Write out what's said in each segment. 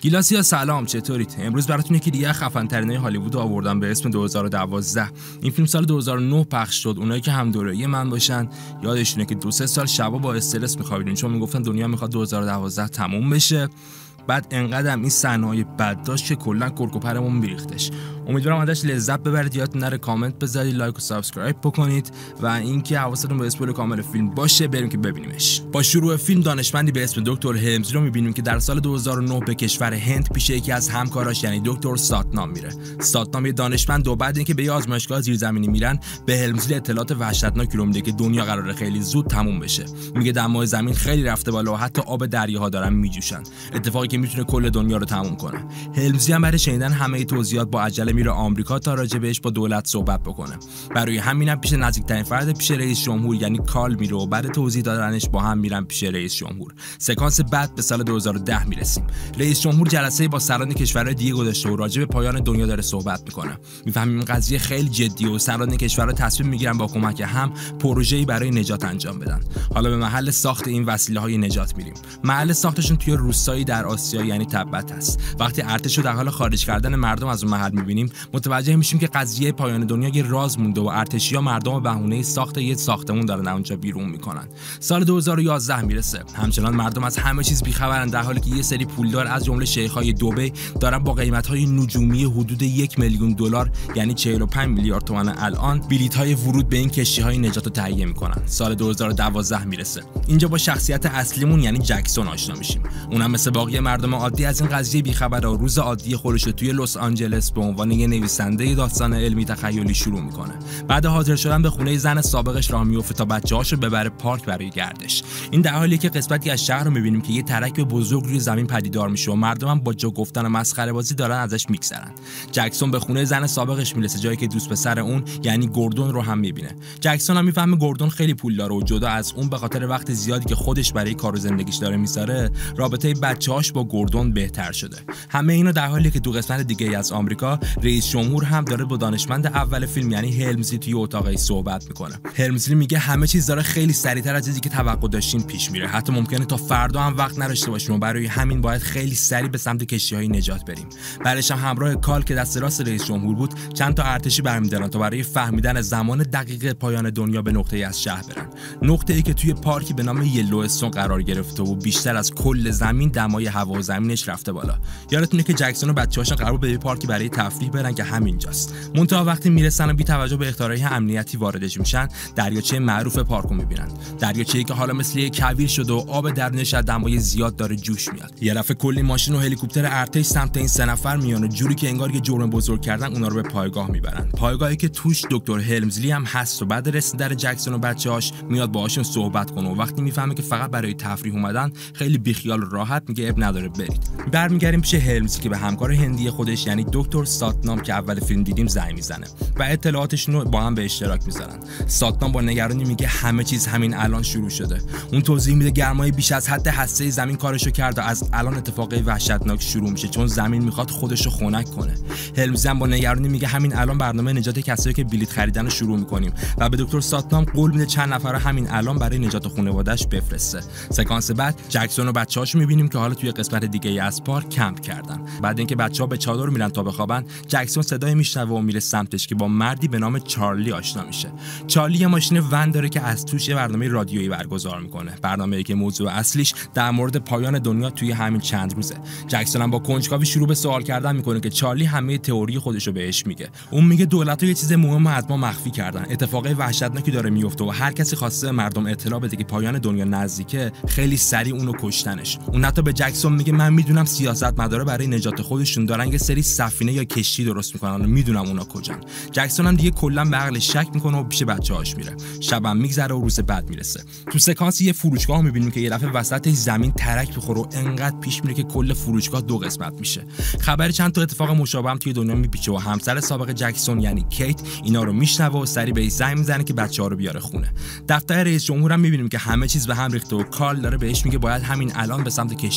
گیلاسیا سلام، چطورید؟ امروز براتون یکی دیگه خفن ترینای هالیوود آوردم به اسم 2012. این فیلم سال 2009 پخش شد. اونایی که هم دوره‌ای من باشن یادشونه که 2-3 سال شبا با استرس می‌خوابیدیم چون میگفتن دنیا میخواد 2012 تموم بشه. بعد انقدر این صحنه‌های بد داشت که کلا کرکوپرمون میریختش. امیدوارم ازش لذت ببرید. یادتون نره کامنت بذارید، لایک و سابسکرایب بکنید و اینکه حواستون به اسپویل کامل فیلم باشه. بریم که ببینیمش. با شروع فیلم دانشمندی به اسم دکتر هلمزلی رو می‌بینیم که در سال 2009 به کشور هند پیش یکی از همکاراش یعنی دکتر ساتنام میره. ساتنام یه دانشمند و بعد اینکه به یه آزمایشگاه زیرزمینی میرن به هلمزلی اطلاعات وحشتناکی رو میده که دنیا قراره خیلی زود تموم بشه. میگه دمای زمین خیلی رفته بالا و حتی آب دریاها دارن میجوشن. اتفاقی که میتونه کل دنیا رو تموم کنه. هلمزلی هم برای شنیدن همه توضیحات با عجله میره آمریکا تا راجع بهش با دولت صحبت بکنه. برای همینم پیش نزدیکترین فرد پیش رئیس جمهور یعنی کارل میره و بعد توضیح دادنش با هم میرن پیش رئیس جمهور. سکانس بعد به سال 2010 میرسیم. رئیس جمهور جلسه با سران کشورهای دیگه گذاشته و راجع به پایان دنیا داره صحبت میکنه. میفهمیم این قضیه خیلی جدیه و سران کشورها تصمیم میگیرن با کمک هم پروژه‌ای برای نجات انجام بدن. حالا به محل ساخت این وسیله‌های نجات میریم. محل ساختشون توی روستایی در آسیا یعنی تبت است. وقتی ارتش رو در حال خارج کردن مردم از اون محل میبینیم متوجه میشیم که قضیه پایان دنیا یه راز مونده و ارتشی‌ها مردم به بهونه ساخت یه ساختمون دارن اونجا بیرون میکنن. سال 2011 میرسه. همچنان مردم از همه چیز بیخبرن در حالی که یه سری پولدار از جمله شیخ‌های دبی دارن با قیمت‌های نجومی حدود $1,000,000 یعنی 45 میلیارد تومان الان بلیط‌های ورود به این کشتی‌های نجات رو تهیه میکنن. سال 2012 میرسه. اینجا با شخصیت اصلیمون یعنی جکسون آشنا میشیم. اونم مثل باقی مردم عادی از این قضیه بیخبره و روز عادی خودش رو توی لس آنجلس به عنوان یه نویسنده داستان علمی تخیلی شروع میکنه. بعد حاضر شدن به خونه زن سابقش راه میفته تا بچه‌هاشو ببره پارک برای گردش. این در حالیه که قسمتی از شهر رو میبینیم که یه ترک بزرگ روی زمین پدیدار میشه و مردم با جو گفتن و مسخره بازی دارن ازش میگذرن. جکسون به خونه زن سابقش میرسه، جایی که دوست پسر اون یعنی گوردون رو هم میبینه. جکسون هم میفهمه گوردون خیلی پول داره و جدا از اون به خاطر وقت زیادی که خودش برای کار و زندگیش داره میذاره رابطه بچه‌هاش با گوردون بهتر شده. همه اینا در حالی که تو قسمت دیگه از آمریکا رئیس جمهور هم داره با دانشمند اول فیلم یعنی هلمزلی توی اتاقی صحبت میکنه. هلمزلی میگه همه چیز داره خیلی سریعتر از چیزی که توقع داشتیم پیش میره. حتی ممکنه تا فردا هم وقت نداشته باشیم و برای همین باید خیلی سریع به سمت کشتی‌های نجات بریم. بعدش هم همراه کال که دست راست رئیس جمهور بود چند تا ارتشی برمی‌دارن تا برای فهمیدن زمان دقیق پایان دنیا به نقطه‌ای از شهر برن. نقطه‌ای که توی پارکی به نام یلوستون قرار گرفته و بیشتر از کل زمین دمای هوا و زمینش رفته بالا. یادتونه که جکسون و بچه‌هاش قرار به پارکی برای تفریح برن که همینجاست. منتها وقتی میرسن و بی توجه به اختراعی امنیتی واردش میشن دریاچه معروف پارکو میبینن. دریاچه‌ای که حالا مثل یک کویر شده و آب درونش از دمای زیاد داره جوش میاد. یه دفعه کلی ماشین و هلیکوپتر ارتش سمت این 3 نفر میان و جوری که انگار یه جرم بزرگ کردن اونا رو به پایگاه میبرن. پایگاهی که توش دکتر هلمزلی هم هست و بعد رسیدن جکسون و بچه‌هاش میاد باهاشون صحبت کنه و وقتی میفهمه که فقط برای تفریح اومدن خیلی بیخیال و راحت میگه اب نداره برید. برمیگردیم پیش هلمزلی که به همکار هندی خودش یعنی دکتر ساتنام که اول فیلم دیدیم زنگ میزنه و اطلاعاتشون رو با هم به اشتراک میذارن. ساتنام با نگرانی میگه همه چیز همین الان شروع شده. اون توضیح میده گرمای بیش از حد هسته زمین کارشو کرد و از الان اتفاقای وحشتناک شروع میشه چون زمین میخواد خودشو خنک کنه. هلمزلی با نگرانی میگه همین الان برنامه نجات کسایی که بلیط خریدن رو شروع میکنیم و به دکتر ساتنام قول میده چند نفر همین الان برای نجات خانواده‌اش بفرسته. سکانس بعد جکسون و بچه‌هاش میبینیم که حالا توی قسمت دیگه از پارک کمپ کردن. بعد اینکه بچه‌ها به چادر میرن تا بخوابن جکسون صدای میشنوه و میره سمتش که با مردی به نام چارلی آشنا میشه. چارلی یه ماشین ون داره که از توش یه برنامه رادیویی برگزار میکنه. برنامه‌ای که موضوع اصلیش در مورد پایان دنیا توی همین چند روزه. جکسون هم با کنجکاوی شروع به سوال کردن میکنه که چارلی همه تئوری خودشو بهش میگه. اون میگه دولت‌ها یه چیز مهم از ما مخفی کردن. اتفاقای وحشتناکی داره میفته و هر کسی خواسته مردم اطلاع بده که پایان دنیا نزدیکه خیلی سریع اونو کشتنش. اون حتی به جکسون میگه من میدونم سیاستمدارا برای نجات خودشون دارن یه سری سفینه یا کشتی درست میکنن و میدونم اونا کجان. جکسون هم دیگه کلا به عقلش شک میکنه و پیش بچه‌هاش میره. شبم میگذره و روز بعد میرسه. تو سکانس یه فروشگاه میبینیم که یه دفعه وسطش زمین ترک بخوره و انقدر پیش میره که کل فروشگاه 2 قسمت میشه. خبر چند تا اتفاق مشابه هم توی دنیا میپیچه و همسر سابق جکسون یعنی کیت اینا رو میشنوه و سری بهش زنگ میزنه که بچه‌ها رو بیاره خونه. دفتر رئیس جمهور هم میبینیم که همه چیز به هم ریخته و کارل داره بهش میگه باید همین الان به سمت کشتی حرکت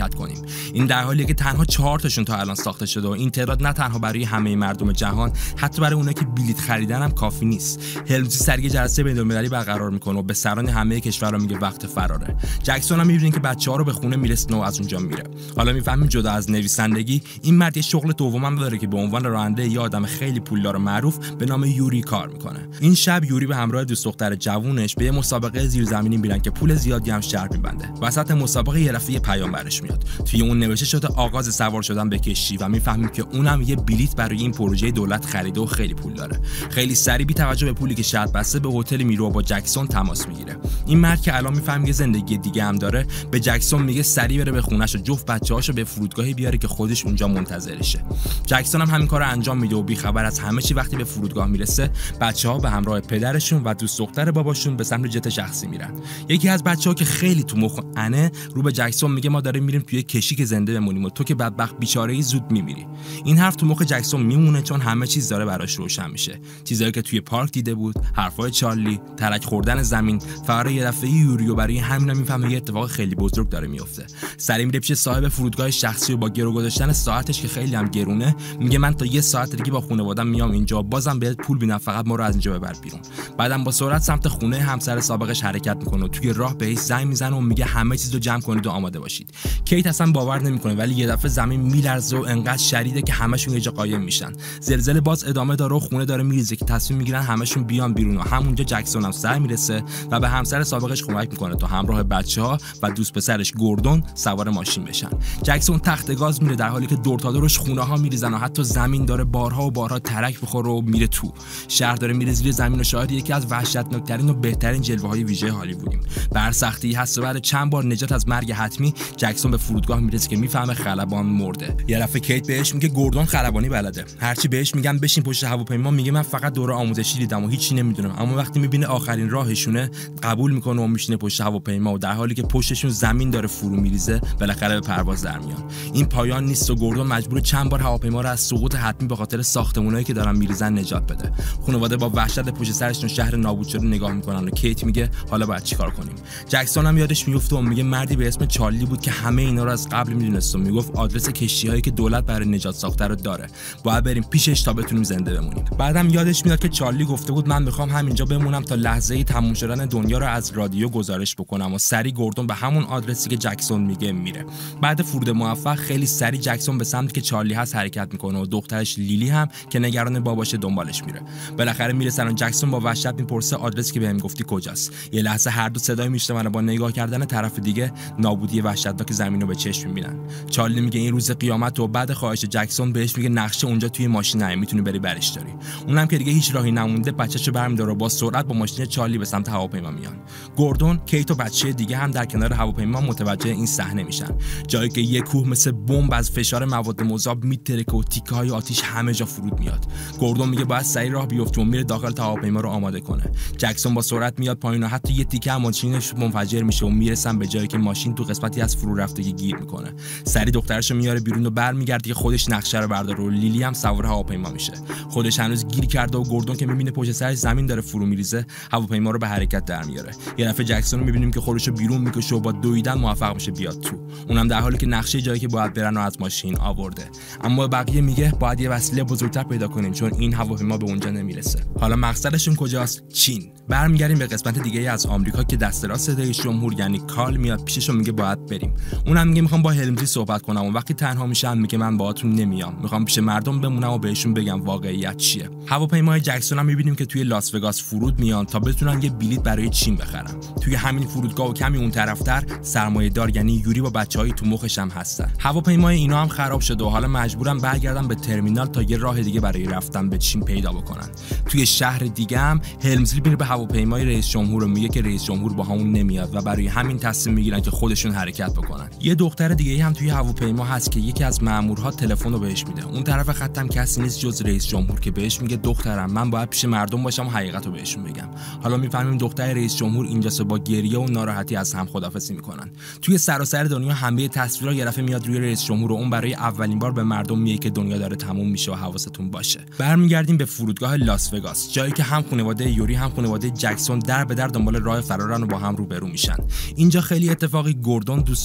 حرکت کنیم. این در حالیه که تنها 4 تاشون تا الان ساخته شده و این تعداد نه تنها برای همه مردم جهان، حتی برای اونایی که بلیط خریدن هم کافی نیست. هلمزی سریع جلسه بین‌المللی برقرار میکنه و به سران همه کشورها میگه وقت فراره. جکسون هم میبینه که بچه‌ها رو به خونه میرسونه و از اونجا میره. حالا میفهمیم جدا از نویسندگی این مرد یه شغل دومم داره که به عنوان راننده یه آدم خیلی پولدار و معروف به نام یوری کار میکنه. این شب یوری به همراه دوست دختر جوونش به یه مسابقه زیرزمینی میرن که پول زیادی هم شرط میبنده. وسط مسابقه یه دفعه پیام برش میاد. توی اون نوشته شده آغاز سوار شدن به کشتی و میفهمیم که اونم یه بلیط برای این پروژه دولت خریده و خیلی پول داره. خیلی سریع بی توجه به پولی که شرط بسته به هتل میره و با جکسون تماس میگیره. این مرد که الان میفهمیم یه زندگی دیگه هم داره، به جکسون میگه سریع بره به خونه‌ش و جفت بچه‌هاشو به فرودگاهی بیاره که خودش اونجا منتظرشه. جکسون هم همین کارو انجام میده و بی خبر از همه چی وقتی به فرودگاه میرسه، بچه‌ها به همراه پدرشون و دوست دختر باباشون به سمت جت شخصی میرن. یکی از بچه‌ها که خیلی تو مخ انه رو به جکسون میگه ما داریم میریم توی کشتی که زنده بمونیم و تو که بدبخت بیچاره‌ای زود میمیری. این حرف تو مخ جکسون میمونه چون همه چیز داره براش روشن میشه. چیزایی که توی پارک دیده بود، حرفای چارلی، ترک خوردن زمین، فرار یه دفعه یوریو برای همین میفهمه یه اتفاق خیلی بزرگ داره میفته. سری میره پیش صاحب فرودگاه شخصی و با گرو گذاشتن ساعتش که خیلی هم گرونه میگه من تا 1 ساعت دیگه با خانواده‌ام میام اینجا، بازم بهت پول میدم فقط ما رو از اینجا ببر بیرون. بعدم با سرعت سمت خونه همسر سابقش حرکت میکنه و توی راه بهش زنگ میزنه و میگه همه چیزو جمع کنید و آماده باشید. کیت اصلا باور نمیکنه ولی یه دفعه زمین میلرزه و انقدر شدیده که همشون یه جا قایم میشن. زلزله باز ادامه داره و خونه داره میریزه که تصمیم میگیرن همشون بیان بیرون و همونجا جکسون هم سر میرسه و به همسر سابقش کمک میکنه تا همراه بچه‌ها و دوست پسرش گوردون سوار ماشین بشن. جکسون تخت گاز میره در حالی که دور تا دورش خونه‌ها میریزن و حتی زمین داره بارها و بارها ترک بخوره و میره تو. شهر داره میره زیر زمین و شاهد یکی از وحشتناکترین و بهترین جلوه‌های ویژه هالیوودیم. بر سختی هست و بعد چند بار نجات از مرگ حتمی جکسون به فرودگاه میرسه که میفهمه خلبان مرده. یه دفعه کیت بهش میگه گوردون خلبانی بلده. هرچی بهش میگم بشین پشت هواپیما میگه من فقط دوره آموزشی دیدم و هیچی نمیدونم. اما وقتی میبینه آخرین راهشونه قبول میکنه و میشینه پشت هواپیما و در حالی که پشتشون زمین داره فرو میریزه بالاخره به پرواز در میان. این پایان نیست و گوردون مجبور چند بار هواپیما رو از سقوط حتمی به خاطر ساختمونایی که دارن میریزن نجات بده. خانواده با وحشت پشت سرشون شهر نابود شده نگاه میکنن و کیت میگه حالا باید چیکار کنیم. جکسون هم یادش میفته و میگه مردی به اسم چارلی بود که همه اینا رو از قبل میدونست و میگفت آدرس کشتی‌هایی که دولت برای نجات ساخته رو داره. باید بریم پیشش تا بتونیم زنده بمونیم. بعدم یادش میاد که چارلی گفته بود من میخوام همینجا بمونم تا لحظه تموم شدن دنیا رو از رادیو گزارش بکنم و سری گوردون به همون آدرسی که جکسون میگه میره. بعد فرود موفق خیلی سری جکسون به سمتی که چارلی هست حرکت میکنه و دخترش لیلی هم که نگران باباش دنبالش میره. بالاخره میرسن و جکسون با وحشت میپرسه آدرسی که بهم گفتی کجاست. یه لحظه هر دو صدای میشنون و با نگاه کردن طرف دیگه نابودی وحشتناک زمین رو به چشم میبینن. چارلی میگه این روز قیامت و بعد خواهش جکسون بهش میگه نقشه اونجا توی ماشینه میتونی بری برش داری. اونم که دیگه هیچ راهی نمونده بچه‌شو برمی‌داره و با سرعت با ماشین چارلی به سمت هواپیما میان. گوردون، کیت و بچه دیگه هم در کنار هواپیما متوجه این صحنه میشن. جایی که یک کوه مثل بمب از فشار مواد مذاب میترکه و تیکه‌های آتش همه جا فرود میاد. گوردون میگه باید سریع راه بیفته و میره داخل تا هواپیما رو آماده کنه. جکسون با سرعت میاد پایین و حتی یه تیکه ماشینش منفجر میشه و میرسن به جایی که ماشین تو قسمتی از فرو رفتگی گیر میکنه. سری دخترشو میاره بیرون و برمیگرده که خودش نقشه رو برداره و لیلی هم سوار هواپیما میشه. خودش هنوز گیر کرده و گوردون که میبینه پشت سرش زمین داره فرو میریزه هواپیما رو به حرکت در میاره. یه دفعه جکسون رو میبینیم که خودشو بیرون میکشه و با دویدن موفق میشه بیاد تو. اونم در حالی که نقشه جایی که باید برن رو از ماشین آورده. اما بقیه میگه باید یه وسیله بزرگتر پیدا کنیم چون این هواپیما به اونجا نمیرسه. حالا مقصدشون کجاست؟ چین. برمیگردیم به قسمت دیگه از آمریکا که دست راست رئیس جمهور یعنی کارل میاد پیشش و میگه باید بریم. اونم میگه میخوام با هلمزی صحبت کنم و وقتی تنها میشم میگه من باهاتون نمیام. میخوام پیش مردم بمونم و بهشون بگم واقعیت چیه. هواپیمای جکسون هم میبینیم که توی لاس وگاس فرود میان تا بتونن یه بلیط برای چین بخرن. توی همین فرودگاه و کمی اون طرفتر سرمایه‌دار یعنی یوری با بچه‌های تو مخش هم هستن. هواپیمای اینا هم خراب شده و حالا مجبورن برگردن به ترمینال تا یه راه دیگه برای رفتن به چین پیدا بکنن. توی شهر دیگه هم هلمزی میره به هواپیمای رئیس جمهور و میگه که رئیس جمهور با همون نمیاد و برای همین تصمیم میگیرن که خودشون حرکت بکنن. یه دختر دیگه هم توی هواپیما هست که یکی از مامورها تلفن رو بهش میده. اون طرف خطم کسی نیست جز رئیس جمهور که بهش میگه دخترم من باید پیش مردم باشم و حقیقت رو بهشون بگم. حالا میفهمیم دختر رئیس جمهور اینجاست با گریه و ناراحتی از هم خداحافظی میکنن. توی سراسر دنیا همه تصویرها یه دفعه میاد روی رئیس جمهور و اون برای اولین بار به مردم میگه که دنیا داره تموم میشه و حواستون باشه. برمیگردیم به فرودگاه لاس وگاس، جایی که هم خانواده یوری هم خانواده جکسون در به در دنبال راه فرارن و با هم روبرو میشن. اینجا خیلی اتفاقی گوردون دوست دختر یوری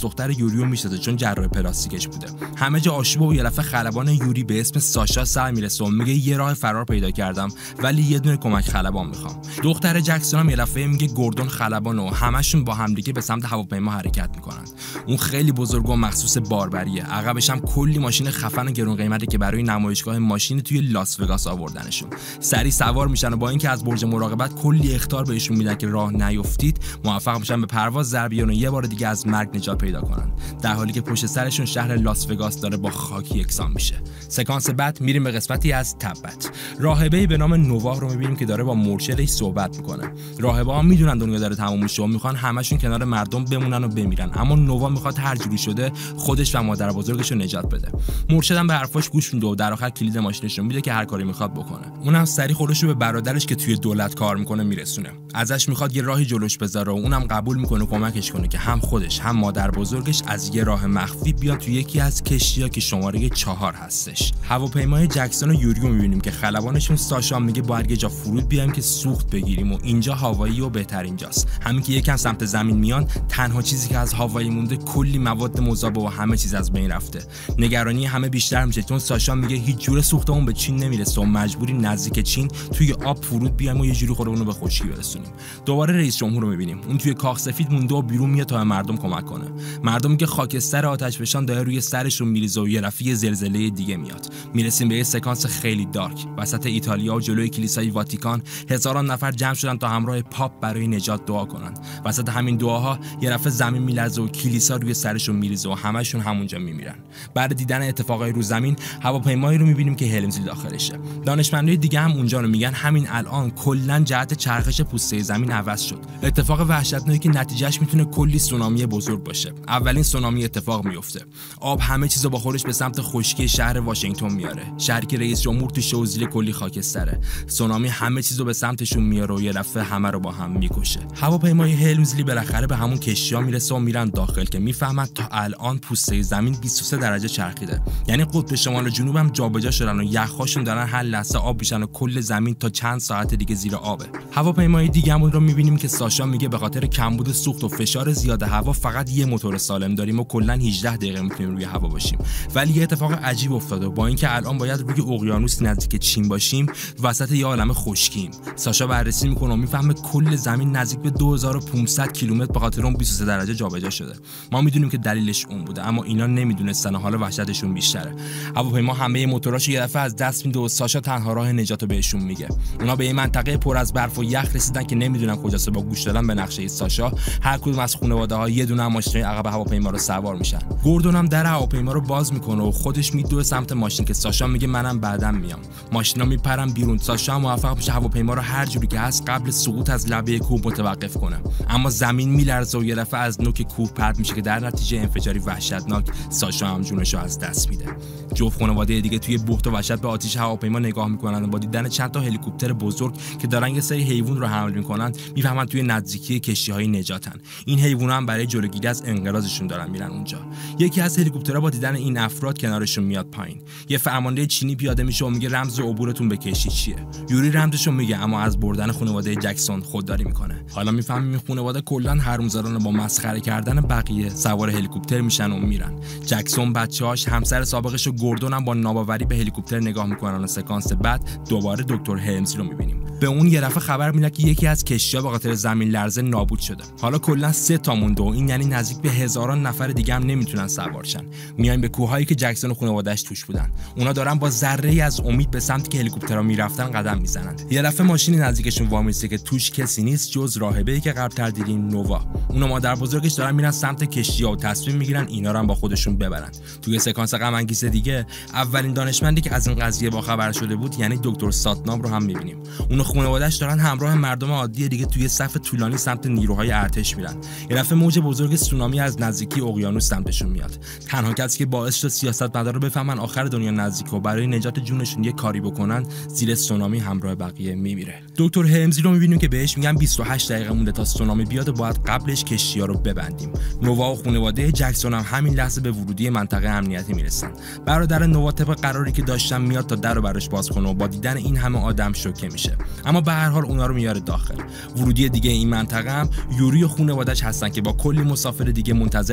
یوریو میشناسه چون جراح پلاستیکش بوده. همه جا آشوب و یه دفعه خلبان یوری به اسم ساشا سر میرسه و میگه یه راه فرار پیدا کردم ولی یه دونه کمک خلبان میخوام. دختر جکسون هم یه دفعه میگه گوردون خلبانه و همشون با همدیگه به سمت هواپیما حرکت میکنن. اون خیلی بزرگ و مخصوص باربریه. عقبش هم کلی ماشین خفن و گرون قیمته که برای نمایشگاه ماشین توی لاس وگاس آوردنشون. سریع سوار میشن و با اینکه از برج مراقبت کلی اخطار بهشون میدن که راه نیفتید، موفق میشن به پرواز در بیان و یه بار دیگه از مرگ نجات پیدا کنن، در حالی که پشت سرشون شهر لاس وگاس داره با خاک یکسان میشه. سکانس بعد میریم به قسمتی از تبت. راهبه‌ای به نام نووا رو میبینیم که داره با مرشدش صحبت میکنه. راهبه‌ها میدونن دنیا داره تموم میشه و میخوان همشون کنار مردم بمونن و بمیرن، اما نووا میخواد هر جوری شده خودش و مادر بزرگش رو نجات بده. مرشدم به حرفاش گوش میده و در آخر کلید ماشینش رو میده که هر کاری میخواد بکنه. اونم سری خودش رو به برادرش که توی دولت کار میکنه میرسونه. ازش میخواد یه راهی جلوش بذاره و اونم قبول میکنه کمکش کنه که هم خودش هم مادر بزرگش از یه راه مخفی بیان توی یکی از کشتی‌ها که شماره 4 هستش. هواپیمای جکسون و یوریو میبینیم که خلبانشون ساشا میگه باید یه جا فرود بیایم که سوخت بگیریم و اینجا هوایی و بهترین جاست. همین که یکم سمت زمین میان، تنها چیزی که از هوایی مونده کلی مواد مذاب و همه چیز از بین رفته. نگرانی همه بیشتر میشه چون ساشا میگه هیچ جور سوختمون به چین نمیرسه و مجبوری نزدیک چین توی آب فرود بیایم و یه جوری خودمون رو به خشکی برسونیم. دوباره رئیس جمهور رو میبینیم. اون توی کاخ سفید مونده و بیرون میاد تا مردم کمک کنه. مردمی که خاکستر آتشفشان داره روی سرشون میریزه و یه رفیق زلزله دیگه میاد. میرسیم به یه سکانس خیلی دارک. وسط ایتالیا و جلوی کلیسای واتیکان هزاران نفر جمع شدن تا همراه پاپ برای نجات دعا کنن. وسط همین دعاها یه دفعه زمین میلرزه و کلیسا روی سرشون میریزه و همشون همونجا میمیرن. بعد دیدن اتفاقای رو زمین، هواپیمایی رو میبینیم که هلمزلی داخلشه. دانشمندای دیگه هم اونجا رو میگن همین الان کلا جهت چرخش پوسته زمین عوض شد. اتفاق وحشتناکی که نتیجهش میتونه کلی سونامی بزرگ باشه. اولین سونامی اتفاق میفته. آب همه چیزو با خودش به سمت خشکی شهر واشنگتن میاره. شهری که رئیس جمهور توش و زیر کلی خاکستره. سونامی همه چیزو به سمتشون میاره و یه دفعه همه رو با هم میکشه. هواپیمای هلمزلی بالاخره به همون کشتی‌ها میرسه و میرن داخل که میفهمن تا الان پوسته زمین 23 درجه چرخیده. یعنی قطب شمال و جنوب هم جابجا شدن و یخ‌هاشون دارن هر لحظه آب میشن و کل زمین تا چند ساعت دیگه زیر آبه. هواپیمای دیگه‌مون رو میبینیم که ساشا میگه به خاطر کمبود سوخت و فشار زیاد هوا فقط یه موتور سالم داریم و کلا 18 دقیقه میتونیم روی هوا باشیم. ولی یه اتفاق عجیب افتاده و با اینکه الان باید روی اقیانوس نزدیک چین باشیم، وسط یه عالمه خشکیم. ساشا بررسی میکنه و میفهمه کل زمین نزدیک به 2500 کیلومتر به خاطر اون 23 درجه جابجا شده. ما میدونیم که دلیلش اون بوده، اما اینا نمیدونستن و حالا وحشتشون بیشتره. هواپیما همه موتوراشو یه دفعه از دست میده و ساشا تنها راه نجاتو بهشون میگه. اونا به یه منطقه پر از برف و یخ رسیدن که نمیدونن کجاست. با گوش دادن به نقشه ساشا، هر کدوم از خانواده‌ها یه دونه ماشین عقب هواپیما رو سوار میشن. گوردون هم در هواپیما رو باز میکنه و خودش میدوه سمت ماشین که ساشا میگه منم بعدم میام. ماشینا میپرن بیرون. ساشا موفق میشه هواپیما رو هر جوری که هست قبل سقوط از لبه کوه متوقف کنه، اما زمین میلرزه و یه دفعه از نوک کوه پرت میشه که در نتیجه انفجاری وحشتناک ساشا هم جونش رو از دست میده. جفت خانواده دیگه توی بهت و وحشت به آتش هواپیما نگاه میکنن و با دیدن چند تا هلیکوپتر بزرگ که دارن یه سری حیوان رو حمل میکنن میفهمن توی نزدیکی کشتی‌های نجاتن. این حیونا هم برای جلوگیری از انقراضشون دارن میرن اونجا. یکی از هلیکوپترها با دیدن این افراد کنارشون میاد پایین. یه فرمانده چینی پیاده میشه و میگه رمز عبورتون به کشتی چیه. یوری رمزشو میگه اما از بردن خانواده جکسون خودداری میکنه. حالا میفهمیم این خانواده کلا حرومزادان با مسخره کردن بقیه سوار هلیکوپتر میشن و میرن. جکسون، بچه‌هاش، همسر سابقش و گوردون هم با ناباوری به هلیکوپتر نگاه میکنن و سکانس بعد دوباره دکتر هلمزلی رو میبینیم. به اون یه دفعه خبر میاد که یکی از کشتی‌ها به خاطر زمین لرزه نابود شده. حالا کلا 3 تا مونده و این یعنی نزدیک به هزاران نفر دیگه هم نمیتونن سوار شن. میایم به کوههایی که جکسون و خانواده‌اش توش بودن. اونا دارن با ذره‌ای از امید به سمتی که هلیکوپترها میرفتن قدم میزنن. یه دفعه ماشینی نزدیکشون وامیسته که توش کسی نیست جز راهبه‌ای که قبل‌تر دیدیم، نووا. اونا مادر بزرگش دارن میرن سمت کشتی‌ها و تصمیم میگیرن اینا رو هم با خودشون ببرن. توی سکانس غم انگیز دیگه اولین دانشمندی که از این قضیه باخبر شده بود یعنی دکتر ساتنام رو هم میبینیم. اون خانواده‌اش دارن همراه مردم عادی دیگه توی صف طولانی سمت نیروهای ارتش میرن. یه دفعه موج بزرگ سونامی از نزدیکی اقیانوس سمتشون میاد. تنها کسی که باعث شد سیاستمدارا رو بفهمن آخر دنیا نزدیکه و برای نجات جونشون یه کاری بکنن، زیر سونامی همراه بقیه میمیره. دکتر هلمزلی رو میبینیم که بهش میگن 28 دقیقه مونده تا سونامی بیاد و باید قبلش کشتی‌ها رو ببندیم. نووا و خانواده جکسون هم همین لحظه به ورودی منطقه امنیتی میرسن. برادر نووا طبق قراری که داشتن میاد تا درو براش باز کنه و با دیدن این همه آدم شوکه میشه. اما به هر حال اونا رو میاره داخل. ورودی دیگه این منطقه هم یوری و خانواده‌اش هستن که با کلی مسافر دیگه منتظر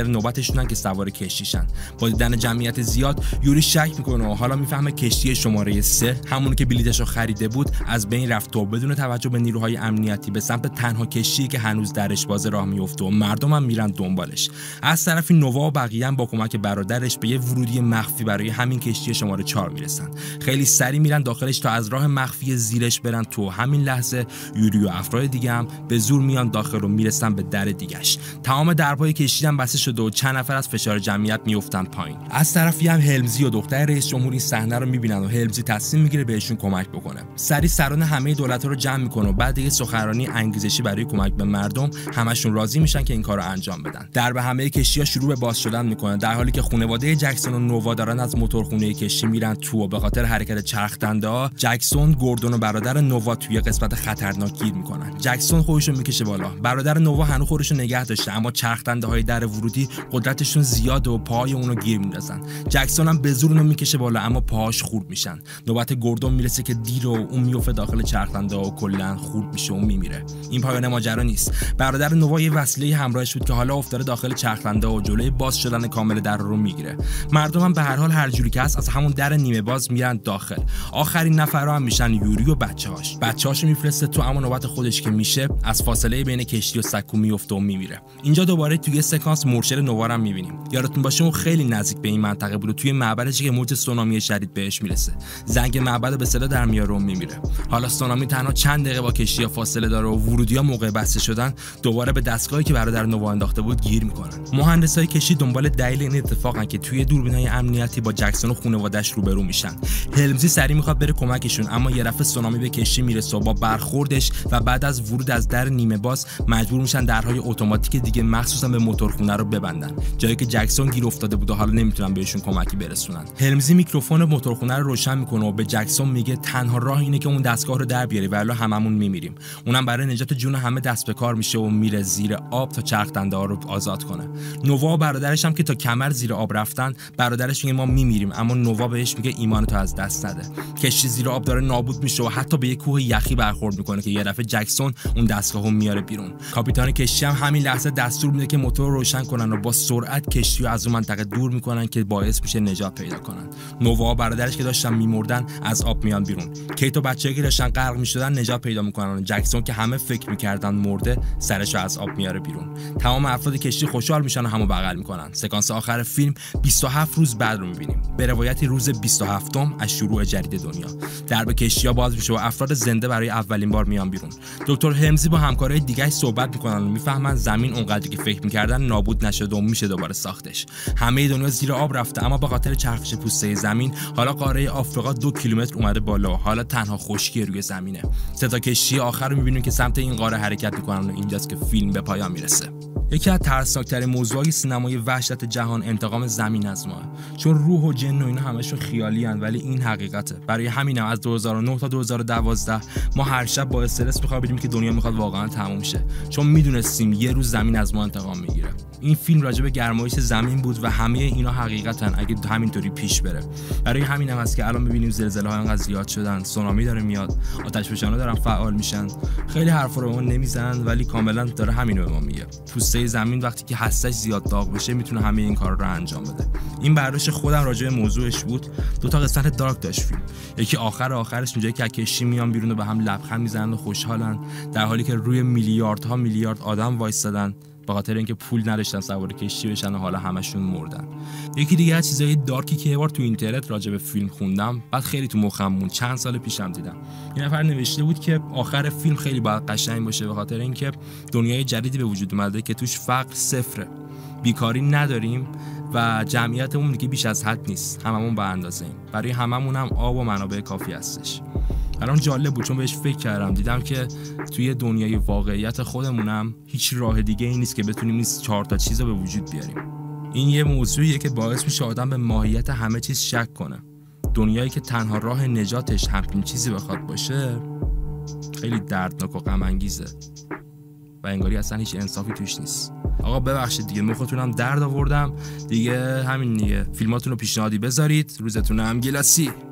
نوبتشونن که سوار کشتیشن. با دیدن جمعیت زیاد یوری شک میکنه و حالا میفهمه کشتی شماره 3 همون که بلیتشو خریده بود از بین رفت و بدون توجه به نیروهای امنیتی به سمت تنها کشتی که هنوز درش باز راه میفته و مردم هم میرن دنبالش. از طرفی نووا و بقیه هم با کمک برادرش به یه ورودی مخفی برای همین کشتی شماره 4 میرسن. خیلی سریع میرن داخلش تا از راه مخفی زیرش برن تو. همین لحظه یوری و افراد دیگه هم به زور میان داخل و میرسن به در دیگش. تمام درهای کشتی هم بسته شده و چند نفر از فشار جمعیت میافتن پایین. از طرفی هم هلمزی و دختر رئیس جمهور این صحنه رو میبینن و هلمزی تصمیم میگیره بهشون کمک بکنه. سریع سران همه دولت‌ها رو جمع میکنه و بعد دیگه سخنرانی انگیزشی برای کمک به مردم همشون راضی میشن که این کارو انجام بدن. درب همه کشتی‌ها شروع به باز شدن میکنه در حالی که خانواده جکسون و نووا دارن از موتورخونه کشتی میرن تو و به خاطر حرکت چرخدنده‌ها جکسون، گوردون و برادر نووا توی قسمت خطرناک گیر میکنن. جکسون خودش رو میکشه بالا. برادر نووا هنوز خودش رو نگه داشته اما چرخدنده‌های در ورودی قدرتشون زیاده و پاهای اونو گیر میندازن. جکسون هم به زور اونو میکشه بالا اما پاهاش خورد میشن. نوبت گوردون میرسه که دیر و اون میفته داخل چرخدنده‌ها و کلا خورد میشه و میمیره. این پایان ماجرا نیست. برادر نووا یه وسیله همراهش بود که حالا افتاده داخل چرخدنده و جلوی باز شدن کامل در رو میگیره. مردم هم به هر حال هر جوری که هست از همون در نیمه باز میرن داخل. آخرین نفرا هم میشن یوری و بچه‌هاشو میفرسته تو اما نوبت خودش که میشه از فاصله بین کشتی و سکو میفته و میمیره. اینجا دوباره توی سکانس مرشد نووا رو میبینیم. یادتون باشه اون خیلی نزدیک به این منطقه بود و توی معبدش که موج سونامی شدید بهش میرسه. زنگ معبد رو به صدا در میاره و میمیره. حالا سونامی تنها چند دقیقه با کشتی‌ها فاصله داره و ورودی‌ها موقع بسته شدن دوباره به دستگاهی که برادر نووا انداخته بود گیر میکنن. مهندسای کشتی دنبال دلیل این اتفاقن که توی دوربین‌های امنیتی با جکسون و خانواده‌اش روبرو میشن. هلمزی سری میخواد بره کمکشون اما یه دفعه سونامی به کشتی میرسه و با برخوردش و بعد از ورود از در نیمه باز مجبور میشن درهای اتوماتیک دیگه مخصوصا به موتورخونه رو ببندن. جایی که جکسون گیر افتاده بود و حالا نمیتونن بهشون کمکی برسونن. هلمزی میکروفون موتورخونه رو روشن میکنه و به جکسون میگه تنها راه اینه که اون دستگاه رو در بیاری ولی هممون میمیریم. اونم برای نجات جون همه دست به کار میشه و میره زیر آب تا چرخدنده‌ها رو آزاد کنه. نووا و برادرش هم که تا کمر زیر آب رفتن، برادرش میگه ما میمیریم اما نووا بهش میگه ایمانتو از دست نده. کشتی زیر آب داره نابود میشه و حتی به یک کوه یخی برخورد میکنه که یه دفعه جکسون اون دستگاهو میاره بیرون. کاپیتان کشتی هم همین لحظه دستور میده که موتور رو روشن کنن و با سرعت کشتی رو از اون منطقه دور میکنن که باعث میشه نجات پیدا کنن. نووا و برادرش که داشتن میمردن از آب میان بیرون. کیت و بچه‌ای که داشتن غرق میشدن نجات پیدا میکنن. جکسون که همه فکر میکردن مرده سرش رو از آب میاره بیرون. تمام افراد کشتی خوشحال میشن و همو بغل میکنن. سکانس آخر فیلم 27 روز بعد رو میبینیم. به روایت روز 27م از شروع جدید دنیا. درب کشتی‌ها باز میشه و افراد زنده برای اولین بار میان بیرون. دکتر هلمزی با همکارای دیگه‌اش صحبت میکنن و میفهمن زمین اونقدری که فکر میکردن نابود نشده و میشه دوباره ساختش. همه دنیا زیر آب رفته اما به خاطر چرخش پوسته زمین حالا قاره آفریقا 2 کیلومتر اومده بالا و حالا تنها خشکی روی زمینه. سه تا کشتی آخر رو میبینیم که سمت این قاره حرکت میکنن و اینجاست که فیلم به پایان میرسه. یکی از ترسناک‌ترین موضوعات سینمای وحشت جهان انتقام زمین از ماه. چون روح و جن و اینا همشون خیالی ان ولی این حقیقته. برای همینم از 2009 تا 2012 ما هر شب با استرس می‌خوابیدیم که دنیا میخواد واقعا تموم شه. چون میدونستیم یه روز زمین از ما انتقام میگیره. این فیلم راجع به گرمایش زمین بود و همه اینا حقیقتن اگه همینطوری پیش بره. برای همینم است که الان می‌بینیم زلزله‌ها انقدر زیاد شدن، سونامی داره میاد، آتشفشان‌ها دارن فعال میشن. خیلی حرفا رو نمیزنن ولی کاملا داره همینو به ما میگه. پوسته زمین وقتی که هستش زیاد داغ بشه میتونه همه این کارا رو انجام بده. این برداشت خودم راجع به موضوعش بود. دو تا قسمت دارک داشت فیلم. یکی آخرش اونجایی که کشتی میان بیرون و به هم لبخند میزنن و خوشحالن در حالی که روی میلیاردها میلیارد آدم وایسادن به خاطر اینکه پول نداشتن سوار کشتی بشن و حالا همشون مردن. یکی دیگه از چیزای دارکی که یه بار تو اینترنت راجع به فیلم خوندم بعد خیلی تو مخم موند، چند سال پیشم دیدم. یه نفر نوشته بود که آخر فیلم خیلی باید قشنگ باشه به خاطر اینکه دنیای جدیدی به وجود اومده که توش فقر صفره، بیکاری نداریم و جمعیتمون دیگه بیش از حد نیست، هممون به اندازه ایم، برای هممون هم آب و منابع کافی هستش. برام جالب بود چون بهش فکر کردم، دیدم که توی دنیای واقعیت خودمونم هیچ راه دیگه ای نیست که بتونیم این 4 تا چیزو به وجود بیاریم. این یه موضوعیه که باعث میشه آدم به ماهیت همه چیز شک کنه. دنیایی که تنها راه نجاتش همین چیزی بخواد باشه خیلی دردناک و غم انگیزه و انگاری اصلا هیچ انصافی توش نیست. آقا ببخشید دیگه، مختونم درد آوردم دیگه، همین دیگه. فیلماتون رو پیشنهادی بذارید، روزتون هم گلاسی.